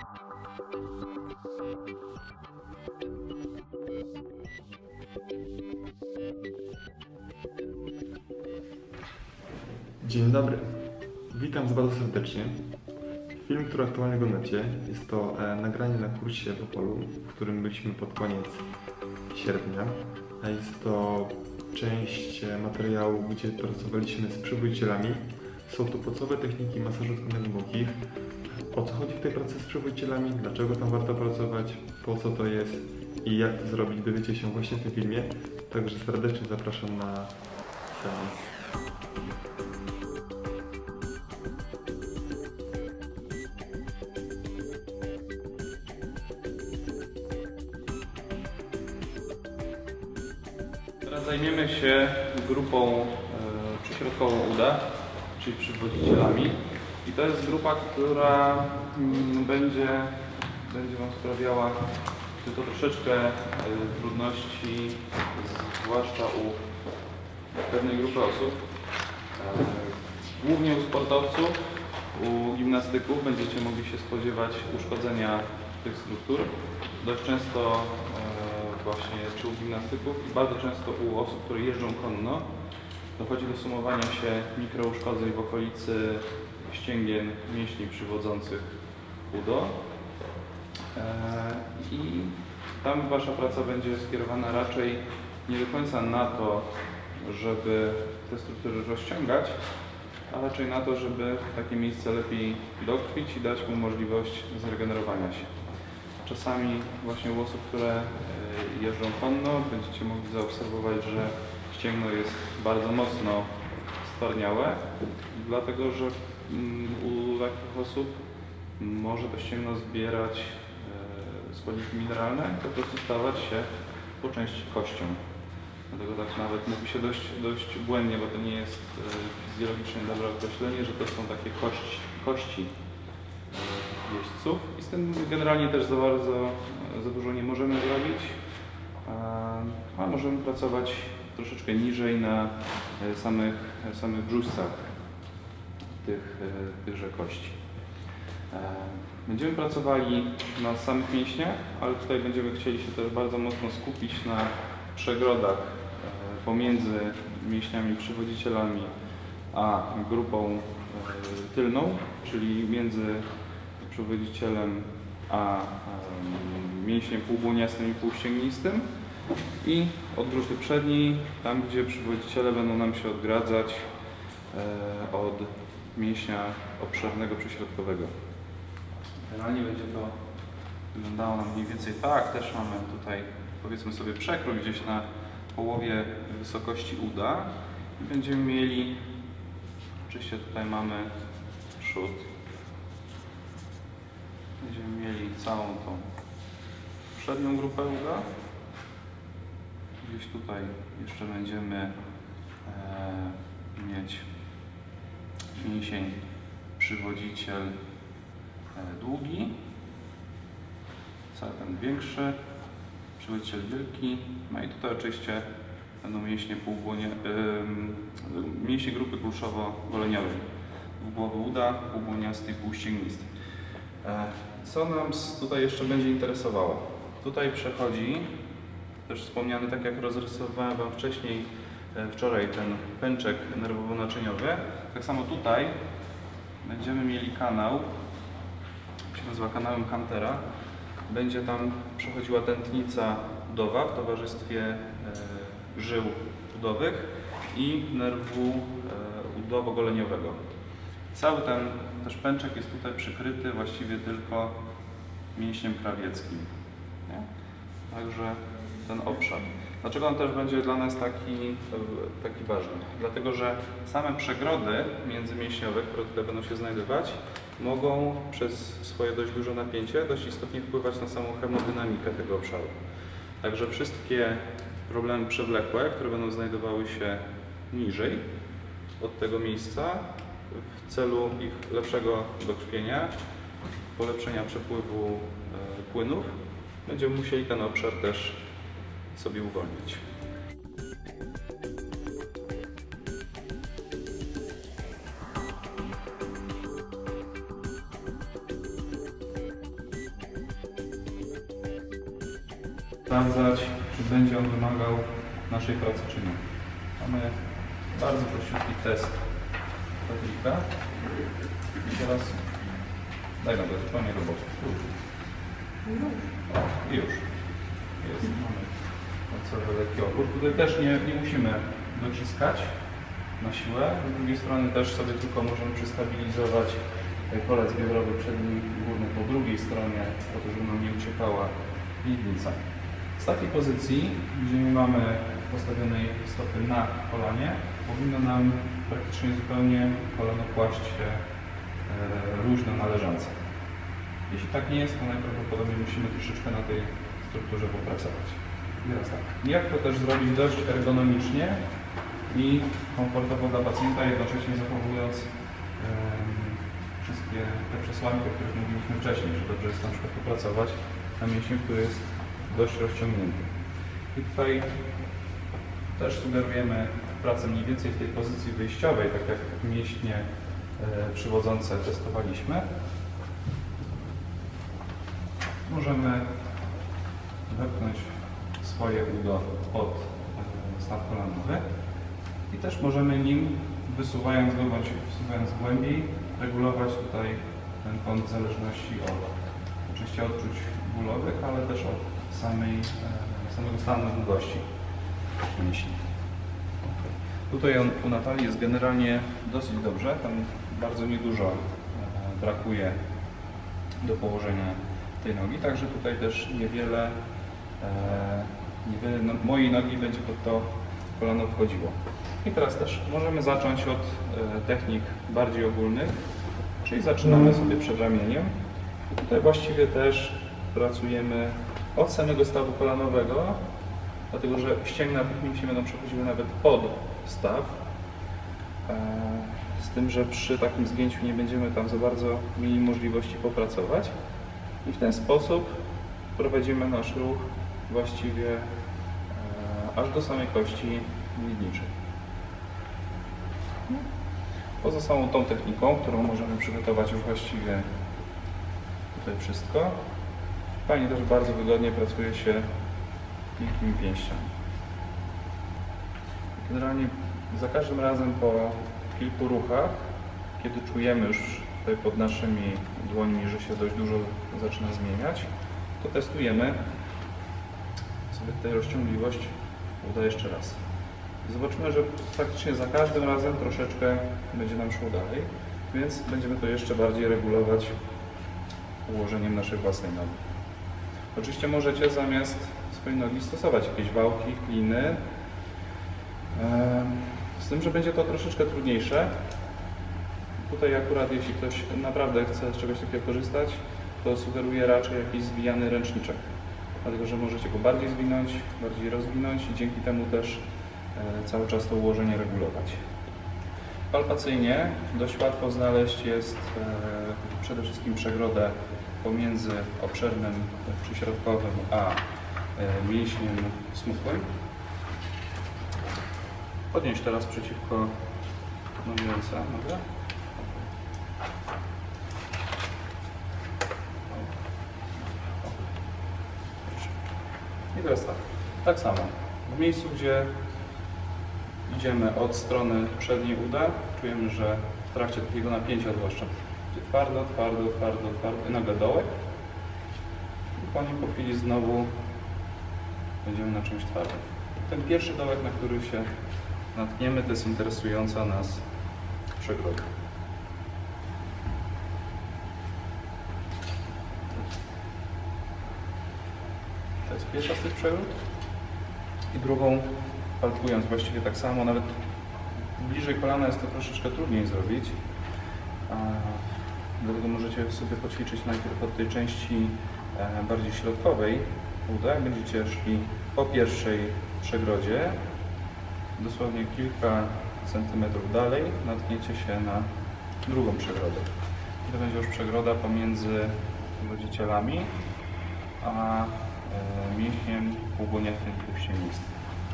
Dzień dobry, witam Was bardzo serdecznie. Film, który aktualnie oglądacie, jest to nagranie na kursie w Opolu, w którym byliśmy pod koniec sierpnia, a jest to część materiału, gdzie pracowaliśmy z przywodzicielami. Są to podstawowe techniki masażu tkanek głębokich. O co chodzi w tej pracy z przywodzicielami, dlaczego tam warto pracować, po co to jest i jak to zrobić, dowiecie się właśnie w tym filmie. Także serdecznie zapraszam na seans. Teraz zajmiemy się grupą przyśrodkową uda, czyli przywodzicielami. I to jest grupa, która będzie Wam sprawiała tylko troszeczkę trudności, zwłaszcza u pewnej grupy osób. Głównie u sportowców, u gimnastyków będziecie mogli się spodziewać uszkodzenia tych struktur. Dość często właśnie czy u gimnastyków i bardzo często u osób, które jeżdżą konno, dochodzi do sumowania się mikrouszkodzeń w okolicy ścięgien mięśni przywodzących udo. I tam Wasza praca będzie skierowana raczej nie do końca na to, żeby te struktury rozciągać, a raczej na to, żeby takie miejsce lepiej dokrwić i dać mu możliwość zregenerowania się. Czasami właśnie u osób, które jeżdżą konno, będziecie mogli zaobserwować, że ścięgno jest bardzo mocno stwardniałe, dlatego że u takich osób może to ścięgno zbierać składniki mineralne i po prostu stawać się po części kością. Dlatego tak nawet mówi się dość błędnie, bo to nie jest fizjologicznie dobre określenie, że to są takie kości jeźdźców i z tym generalnie też za dużo nie możemy zrobić, a możemy pracować troszeczkę niżej na samych brzuszcach tychże kości. Będziemy pracowali na samych mięśniach, ale tutaj będziemy chcieli się też bardzo mocno skupić na przegrodach pomiędzy mięśniami przywodzicielami a grupą tylną, czyli między przywodzicielem a mięśniem półbłoniastym i półścięgnistym i od grupy przedniej, tam gdzie przywodziciele będą nam się odgradzać od mięśnia obszernego przyśrodkowego. Generalnie będzie to wyglądało nam mniej więcej tak. Też mamy tutaj, powiedzmy sobie, przekrój gdzieś na połowie wysokości uda i będziemy mieli, oczywiście tutaj mamy przód, będziemy mieli całą tą przednią grupę uda. Gdzieś tutaj jeszcze będziemy mieć mięsień przywodziciel długi, cały ten większy, przywodziciel wielki, no i tutaj oczywiście będą mięśnie mięśnie grupy kulszowo-goleniowej, dwugłowy uda, półbłoniasty i półścięgnisty. Co nam tutaj jeszcze będzie interesowało? Tutaj przechodzi też wspomniany, tak jak rozrysowałem Wam wczoraj ten pęczek nerwowo-naczyniowy. Tak samo tutaj będziemy mieli kanał, się nazywa kanałem Huntera. Będzie tam przechodziła tętnica udowa w towarzystwie żył udowych i nerwu udowo-goleniowego. Cały ten też pęczek jest tutaj przykryty właściwie tylko mięśniem krawieckim. Nie? Także ten obszar. Dlaczego on też będzie dla nas taki ważny? Dlatego, że same przegrody międzymięśniowe, które tutaj będą się znajdować, mogą przez swoje dość duże napięcie dość istotnie wpływać na samą hemodynamikę tego obszaru. Także wszystkie problemy przewlekłe, które będą znajdowały się niżej od tego miejsca, w celu ich lepszego dokrwienia, polepszenia przepływu płynów, będziemy musieli ten obszar też sobie uwolnić. sprawdzać, czy będzie on wymagał naszej pracy, czy nie. Mamy bardzo prościutki test patrika. I teraz daj nam to zupełnie roboty. O, już. Jest. Mamy końcowy lekki opór. Tutaj też nie musimy dociskać na siłę. Z drugiej strony też sobie tylko możemy przystabilizować kolec biodrowy przedni i górny po drugiej stronie, po to, żeby nam nie uciekała miednica. Z takiej pozycji, gdzie nie mamy postawionej stopy na kolanie, powinno nam praktycznie zupełnie kolano kłaść się luźno na leżance. Jeśli tak nie jest, to najprawdopodobniej musimy troszeczkę na tej strukturze popracować. I teraz tak. Jak to też zrobić dość ergonomicznie i komfortowo dla pacjenta, jednocześnie zachowując wszystkie te przesłanki, o których mówiliśmy wcześniej, że dobrze jest na przykład popracować na mięśniu, który jest dość rozciągnięty. I tutaj też sugerujemy pracę mniej więcej w tej pozycji wyjściowej, tak jak mięśnie przywodzące testowaliśmy. Możemy wepchnąć swoje udo pod staw kolanowy i też możemy nim, wysuwając go bądź wsuwając głębiej, regulować tutaj ten kąt w zależności od oczywiście odczuć bólowych, ale też od samego stanu długości mięśni. Tutaj u Natalii jest generalnie dosyć dobrze, tam bardzo niedużo brakuje do położenia tej nogi, także tutaj też niewiele mojej nogi będzie pod to kolano wchodziło. I teraz też możemy zacząć od technik bardziej ogólnych, czyli zaczynamy sobie przed ramieniem. I tutaj właściwie też pracujemy od samego stawu kolanowego, dlatego że ścięgna tych mięśni będą przechodziły nawet pod staw. Z tym, że przy takim zgięciu nie będziemy tam za bardzo mieli możliwości popracować. I w ten sposób prowadzimy nasz ruch właściwie aż do samej kości miedniczej. Poza samą tą techniką, którą możemy przygotować już właściwie tutaj wszystko, fajnie też bardzo wygodnie pracuje się miękkimi pięściami. Generalnie za każdym razem po kilku ruchach, kiedy czujemy już tutaj pod naszymi dłońmi, że się dość dużo zaczyna zmieniać, to testujemy sobie tutaj rozciągliwość uda jeszcze raz. Zobaczymy, że faktycznie za każdym razem troszeczkę będzie nam szło dalej, więc będziemy to jeszcze bardziej regulować ułożeniem naszej własnej nogi. Oczywiście możecie zamiast swojej nogi stosować jakieś wałki, kliny, z tym, że będzie to troszeczkę trudniejsze. Tutaj akurat jeśli ktoś naprawdę chce z czegoś takiego korzystać, to sugeruję raczej jakiś zwijany ręczniczek, dlatego że możecie go bardziej zwinąć, bardziej rozwinąć i dzięki temu też cały czas to ułożenie regulować. Palpacyjnie dość łatwo znaleźć jest przede wszystkim przegrodę pomiędzy obszernym przyśrodkowym a mięśniem smukłym. Podnieść teraz przeciwko nogi ręce. Mogę? I teraz tak samo. W miejscu, gdzie idziemy od strony przedniej uda, czujemy, że w trakcie takiego napięcia zwłaszcza twardo, i nagle dołek. I po nim po chwili znowu będziemy na czymś twardym. Ten pierwszy dołek, na który się natkniemy, to jest interesująca nas przegroda. To jest pierwsza z tych przegród. I drugą, palpując właściwie tak samo, nawet bliżej kolana jest to troszeczkę trudniej zrobić. Dlatego możecie sobie poćwiczyć najpierw od tej części bardziej środkowej uda. Jak będziecie szli po pierwszej przegrodzie, dosłownie kilka centymetrów dalej natkniecie się na drugą przegrodę. I to będzie już przegroda pomiędzy rodzicielami a mięśniem półgoniatnym półścięgnistym.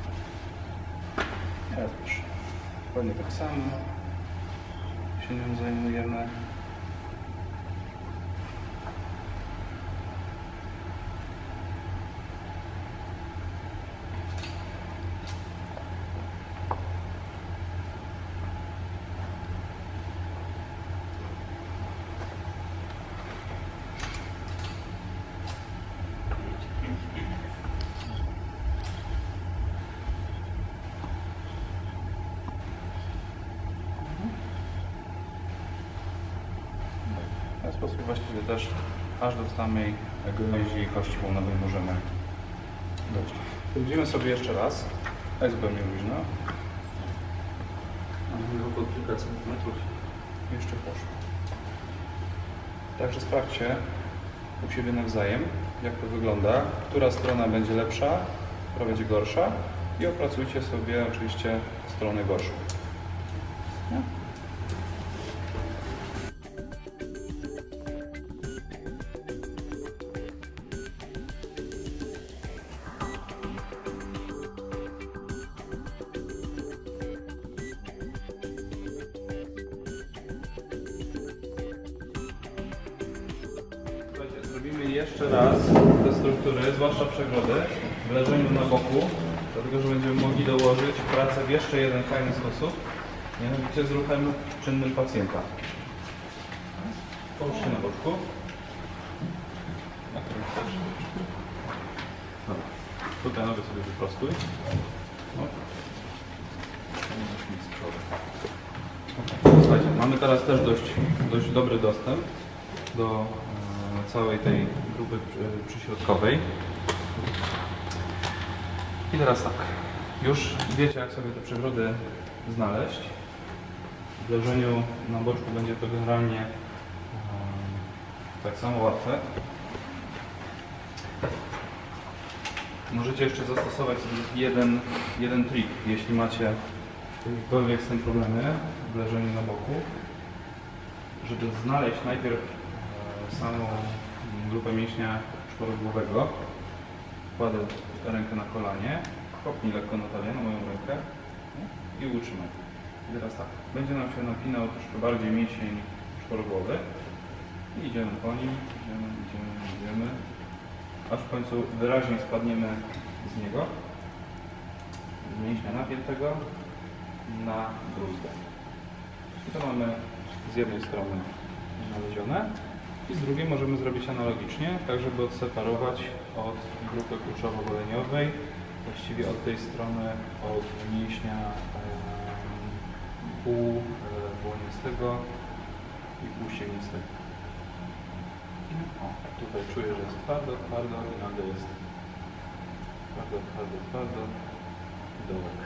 Teraz już dokładnie tak samo się nią zajmujemy. sposób właściwie też aż do samej gałęzi kości łomnej możemy dojść. Widzimy sobie jeszcze raz. Jest zupełnie luźno. Około kilka centymetrów. Jeszcze poszło. Także sprawdźcie u siebie nawzajem, jak to wygląda, która strona będzie lepsza, która będzie gorsza i opracujcie sobie oczywiście stronę gorszą. Nie? Zrobimy jeszcze raz te struktury, zwłaszcza przegrody, w leżeniu na boku, dlatego że będziemy mogli dołożyć pracę w jeszcze jeden fajny sposób, mianowicie z ruchem czynnym pacjenta. Połóż się na boczku. Na którym chcesz. Dobra. Tutaj nogę sobie wyprostuj. No. Słuchajcie, mamy teraz też dość dobry dostęp do całej tej grupy przyśrodkowej. I teraz tak, już wiecie, jak sobie te przegrody znaleźć. W leżeniu na boczku będzie to generalnie tak samo łatwe. Możecie jeszcze zastosować sobie jeden trik, jeśli macie jakiekolwiek z tym problemy w leżeniu na boku, żeby znaleźć najpierw samą grupę mięśnia czworogłowego. Kładę rękę na kolanie, kopnij lekko na talię, na moją rękę i utrzymaj. I teraz tak, będzie nam się napinał troszkę bardziej mięsień czworogłowy i idziemy po nim, idziemy, aż w końcu wyraźnie spadniemy z niego, z mięśnia napiętego na gruzdę. I to mamy z jednej strony znalezione i z drugiej możemy zrobić analogicznie, tak żeby odseparować od grupy kurczowo-goleniowej, właściwie od tej strony, od mięśnia półbłoniastego i półściegnistego. O, tutaj czuję, że jest twardo i nagle jest twardo i dołek.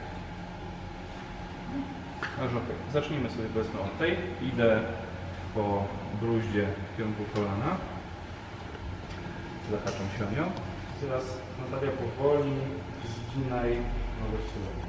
Aż ok. Zacznijmy sobie powiedzmy od tej. Idę po gruździe w kierunku kolana. Zahaczam się o nią. Teraz Natalia powoli zginaj nogę strzelową.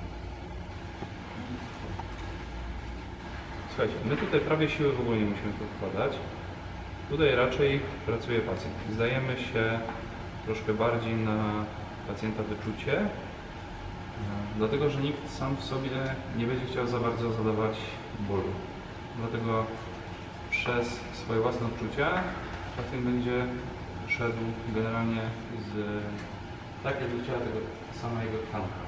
Słuchajcie, my tutaj prawie siły w ogóle nie musimy tu wkładać. Tutaj raczej pracuje pacjent. Zdajemy się troszkę bardziej na pacjenta wyczucie, dlatego że nikt sam w sobie nie będzie chciał za bardzo zadawać bólu. Dlatego przez swoje własne odczucia pacjent będzie szedł generalnie tak, jakby chciała tego sama jego tkanka.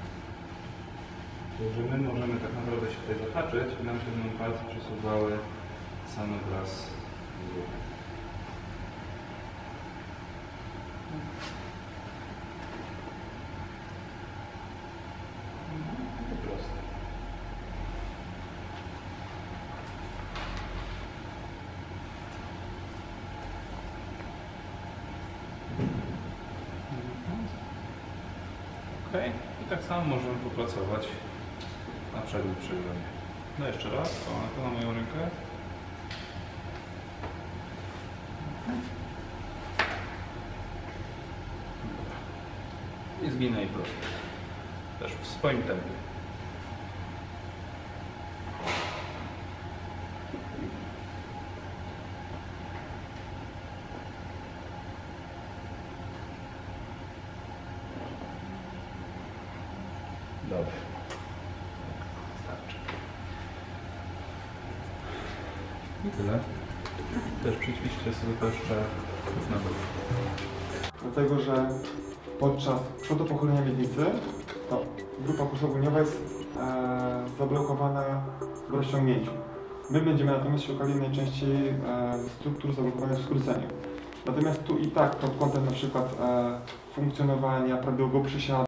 Także my możemy tak naprawdę się tutaj zahaczyć i nam się będą palce przesuwały same wraz z ruchem. Po prostu. Ok, i tak samo możemy popracować na przednim przegrodzie. No jeszcze raz, to na moją rękę. I zginaj prosto. Też w swoim tempie. Dobrze. Starczy. I tyle. Też przyćwiczcie sobie to jeszcze na górę. Dlatego, że podczas przodopochylenia miednicy to grupa kurczowo-goleniowa jest zablokowana w rozciągnięciu. My będziemy natomiast szukali najczęściej struktur zablokowanych w skróceniu. Natomiast tu i tak pod kątem na przykład funkcjonowania prawidłowego przysiadu,